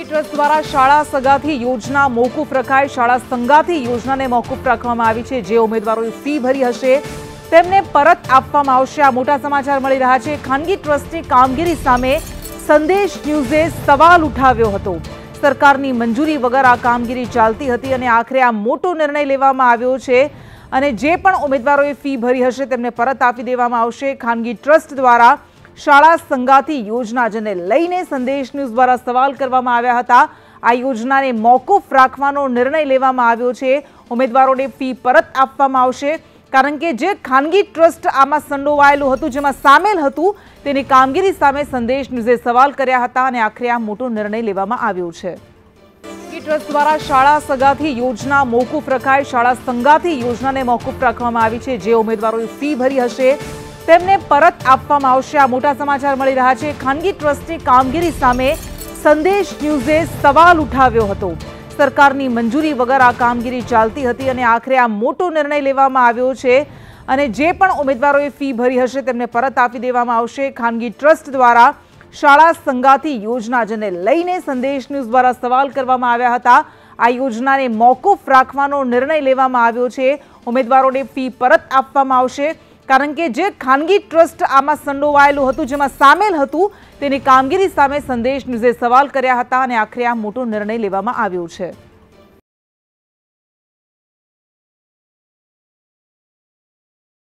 Trust દ્વારા શાળા સગાથી યોજના મોકૂફ રખાઈ। શાળા સંગાથી યોજનાને મોકૂફ રાખવામાં આવી છે। જે ઉમેદવારોએ ફી ભરી હશે તેમને પરત આપવામાં આવશે। આ મોટા સમાચાર મળી રહ્યા છે। ખાનગી ટ્રસ્ટની કામગીરી સામે સંદેશ ન્યૂઝે સવાલ ઉઠાવ્યો હતો। સરકારની મંજૂરી વગર આ કામગીરી ચાલતી હતી અને આખરે આ મોટો નિર્ણય લેવામાં આવ્યો છે અને જે પણ ઉમેદવારોએ ફી ભરી હશે તેમને પરત આપી દેવામાં આવશે। ખાનગી ટ્રસ્ટ દ્વારા શાળા સંગાથી યોજના જેને લઈને સંદેશ ન્યૂઝ દ્વારા સવાલ કરવામાં આવ્યા હતા। આ યોજનાને મોકૂફ રાખવાનો નિર્ણય લેવામાં આવ્યો છે। ઉમેદવારોને ફી પરત આપવામાં આવશે કારણ કે જે ખાનગી ટ્રસ્ટ આમાં સંડોવાયેલું હતું, જેમાં સામેલ હતું, તેની કામગીરી સામે સંદેશ ન્યૂઝે સવાલ કર્યા હતા અને આખરે આ મોટો નિર્ણય લેવામાં આવ્યો છે। ટ્રસ્ટ દ્વારા શાળા સગાથી યોજના મોકૂફ રખાઈ। શાળા સંગાથી યોજનાને મોકૂફ રાખવામાં આવી છે। જે ઉમેદવારોએ ફી ભરી હશે તેમને પરત આપવામાં આવશે। આ મોટા સમાચાર મળી રહ્યા છે। ખાનગી ટ્રસ્ટની કામગીરી સામે સંદેશ ન્યૂઝે સવાલ ઉઠાવ્યો હતો। સરકારની મંજૂરી વગર આ કામગીરી ચાલતી હતી અને આખરે આ મોટો નિર્ણય લેવામાં આવ્યો છે અને જે પણ ઉમેદવારોએ ફી ભરી હશે તેમને પરત આપી દેવામાં આવશે। ખાનગી ટ્રસ્ટ દ્વારા શાળા સંગાથી યોજના જેને લઈને સંદેશ ન્યૂઝ દ્વારા સવાલ કરવામાં આવ્યા હતા। આ યોજનાને મોકૂફ રાખવાનો નિર્ણય લેવામાં આવ્યો છે। ઉમેદવારોને ફી પરત આપવામાં આવશે કારણ કે જે ખાનગી ટ્રસ્ટ આમાં સંડોવાયેલું હતું, જેમાં સામેલ હતું, તેની કામગીરી સામે સંદેશ ન્યૂઝે સવાલ કર્યા હતા અને આખરે આ મોટો નિર્ણય લેવામાં આવ્યો છે।